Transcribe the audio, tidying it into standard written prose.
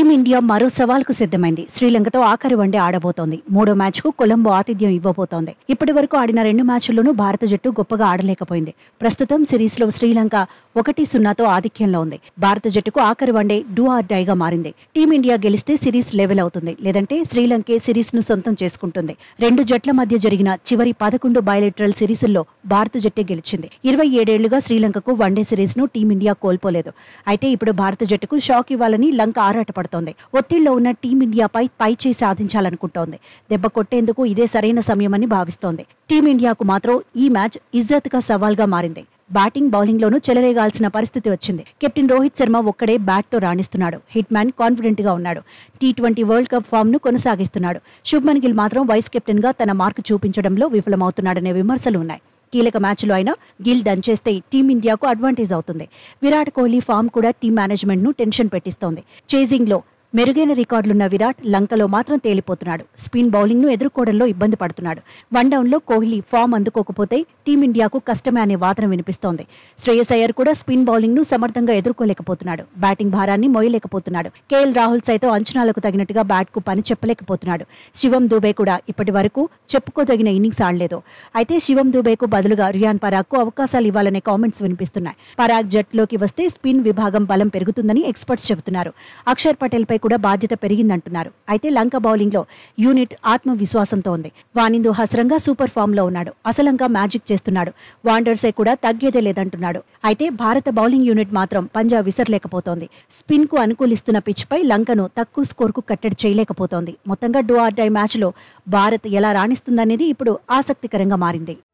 Team India మరో సవాల్కు సిద్ధమైంది. శ్రీలంకతో ఆఖరి వన్డే ఆడబోతోంది. మూడో మ్యాచ్కు కొలంబో ఆతిథ్యం ఇవ్వబోతోంది. ఇప్పటి వరకు ఆడిన 2 మ్యాచ్ల్లోనూ భారత జట్టు గొప్పగా ఆడలేకపోయింది. ప్రస్తుతం సిరీస్లో శ్రీలంక 1-0తో ఆధిక్యంలో ఉంది. భారత జట్టుకు ఆఖరి వన్డే డూ ఆర్ డైగా మారింది. టీమిండియా గెలిస్తే సిరీస్ లెవెల్ అవుతుంది, లేదంటే శ్రీలంకే సిరీస్ను సొంతం చేసుకుంటుంది. 2 జట్ల మధ్య జరిగిన చివరి 11 బయలెటరల్ సిరీసుల్లో భారత జట్టే గెలిచింది. 27 ఏళ్లుగా శ్రీలంకకు వన్డే సిరీస్ను టీమిండియా కోల్పోలేదు. అయితే ఇప్పుడు భారత జట్టుకు షాక్ ఇవ్వాలని లంక ఆరాటపడుతోంది. ఒత్తిళ్లో ఉన్న టీమిండియాపై పైచేయి సాధించాలనుకుంటోంది. దెబ్బ కొట్టేందుకు ఇదే సరైన సమయమని భావిస్తోంది. టీమిండియాకు మాత్రం ఈ మ్యాచ్ ఇజ్జత్గా సవాల్గా మారింది. బ్యాటింగ్ బౌలింగ్లోనూ చెలరేగాల్సిన పరిస్థితి వచ్చింది. కెప్టెన్ రోహిత్ శర్మ ఒక్కడే బ్యాట్తో రాణిస్తున్నాడు. హిట్ మ్యాన్ కాన్ఫిడెంట్ గా ఉన్నాడు. టీ20 వరల్డ్ కప్ ఫామ్ ను కొనసాగిస్తున్నాడు. శుభ్మన్ గిల్ మాత్రం వైస్ కెప్టెన్ గా తన మార్కు చూపించడంలో విఫలమవుతున్నాడనే విమర్శలు ఉన్నాయి. కీలక మ్యాచ్లో అయినా గిల్ దంచేస్తే టీమిండియాకు అడ్వాంటేజ్ అవుతుంది. విరాట్ కోహ్లీ ఫామ్ కూడా టీం మేనేజ్మెంట్ ను టెన్షన్ పెట్టిస్తోంది. చేజింగ్ లో మెరుగైన రికార్డులున్న విరాట్ లంకలో మాత్రం తేలిపోతున్నాడు. స్పిన్ బౌలింగ్ ను ఎదుర్కోవడంలో ఇబ్బంది పడుతున్నాడు. వన్డౌన్లో కోహ్లీ ఫామ్ అందుకోకపోతే టీమిండియాకు కష్టమే అనే వాదన వినిపిస్తోంది. శ్రేయస్ అయ్యర్ కూడా స్పిన్ బౌలింగ్ ను సమర్థంగా ఎదుర్కోలేకపోతున్నాడు. బ్యాటింగ్ భారాన్ని మోయలేకపోతున్నాడు. కేఎల్ రాహుల్ సైతం అంచనాలకు తగినట్టుగా బ్యాట్ కు పని చెప్పలేకపోతున్నాడు. శివం దూబే కూడా ఇప్పటి వరకు చెప్పుకోదగిన ఇన్నింగ్స్ ఆడలేదు. అయితే శివం దూబేకు బదులుగా రియాన్ పరాగ్ కు అవకాశాలు ఇవ్వాలనే కామెంట్స్ వినిపిస్తున్నాయి. పరాగ్ జట్టులోకి వస్తే స్పిన్ విభాగం బలం పెరుగుతుందని ఎక్స్పర్ట్స్ చెబుతున్నారు. అక్షర్ పటేల్ పై కూడా బాధ్యత పెరిగిందంటున్నారు. అయితే లంక బౌలింగ్ లో యూనిట్ ఆత్మవిశ్వాసంతో ఉంది. వానిందు హస్రంగా సూపర్ ఫామ్ లో ఉన్నాడు. అసలంగా మ్యాజిక్ చేస్తున్నాడు. వాండర్సే కూడా తగ్గేదే లేదంటున్నాడు. అయితే భారత బౌలింగ్ యూనిట్ మాత్రం పంజా విసరలేకపోతోంది. స్పిన్ కు అనుకూలిస్తున్న పిచ్ పై లంకను తక్కువ స్కోర్ కు కట్టడి చేయలేకపోతోంది. మొత్తంగా డూ ఆర్ డై మ్యాచ్ లో భారత్ ఎలా రాణిస్తుందనేది ఇప్పుడు ఆసక్తికరంగా మారింది.